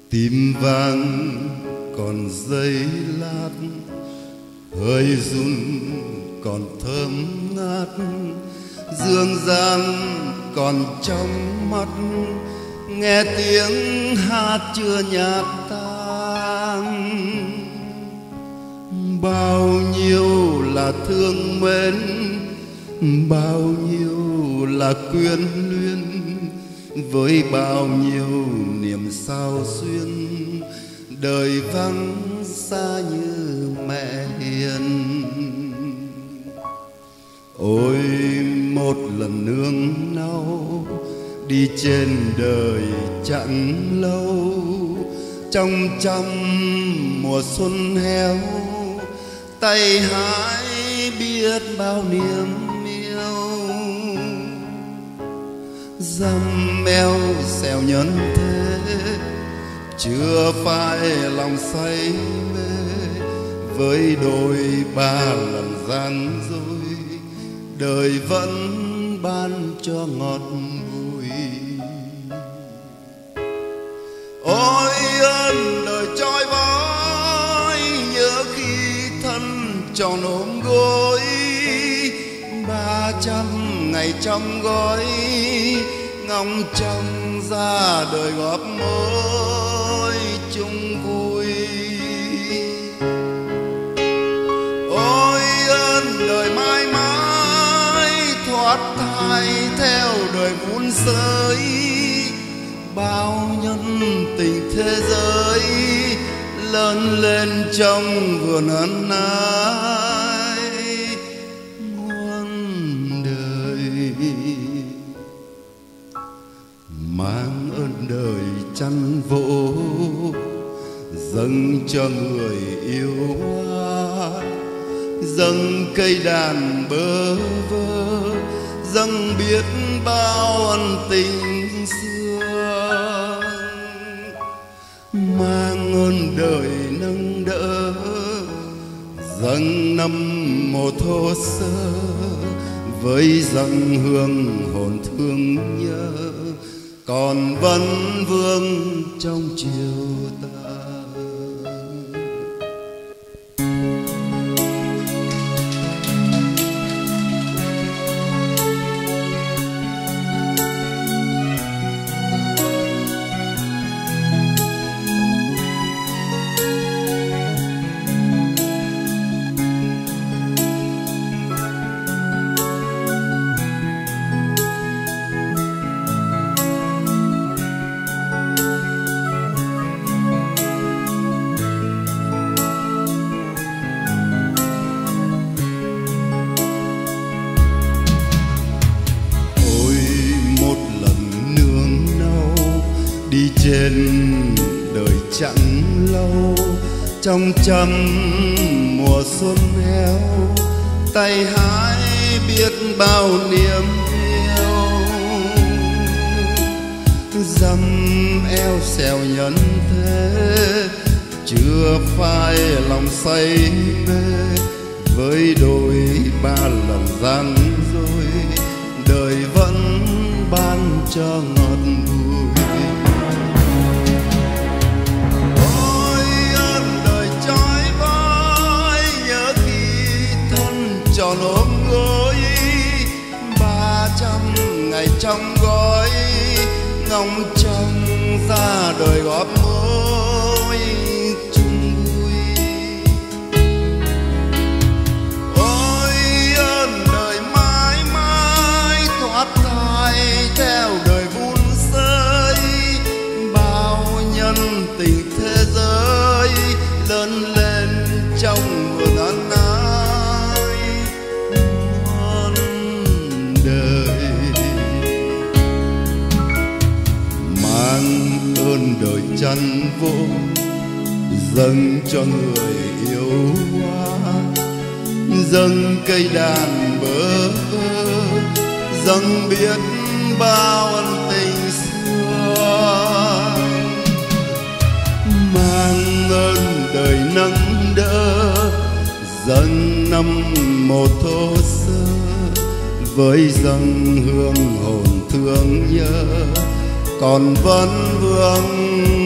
Tim vàng còn giấy lát, hơi run còn thơm ngát, dương gian còn trong mắt, nghe tiếng hát chưa nhạt tan. Bao nhiêu là thương mến, bao nhiêu là quyến luyến, với bao nhiêu niềm sao xuyên, đời vắng xa như mẹ hiền. Ôi một lần nương náu, đi trên đời chẳng lâu, trong trăm mùa xuân héo, tay hái biết bao niềm yêu. Dăm eo xèo nhân thế, chưa phải lòng say mê, với đôi ba lần gian dối, đời vẫn ban cho ngọt bùi. Ôi ơn đời trôi vói, nhớ khi thân tròn ôm gối, 300 ngày trong gói, ngóng trông ra đời góp mối chung vui. Ôi ơn đời mãi mãi, thoát thai theo đời vun sới, bao nhân tình thế giới, lớn lên trong vườn ân ái muôn đời. Mang ơn đời chăn vỗ, dâng cho người yêu hoa, dâng cây đàn bơ vơ, dâng biết bao ân tình xưa. Mang ơn đời nâng đỡ, dâng năm mồ thô sơ, với dâng hương hồn thương nhớ, còn vẫn vương trong chiều tà. Đi trên đời chẳng lâu, trong trăm mùa xuân héo, tay hái biết bao niềm yêu. Dăm eo xèo nhân thế, chưa phai lòng say mê, với đôi ba lần gian dối, đời vẫn ban cho ngọt bùi. Tròn ôm gối, 300 ngày trong gói, ngóng trông ra đời góp mối chung vui. Ôi ơn đời mãi mãi, thoát thai theo đời vun sới, bao nhân tình thế giới, lớn lên trong vườn ân ái. Ơn đời chăn vỗ, dâng cho người yêu hoa, dâng cây đàn bơ vơ, dâng biết bao ân tình xưa. Mang ơn đời nâng đỡ, dâng năm một thô sơ, với dâng hương hồn thương nhớ, còn vẫn vương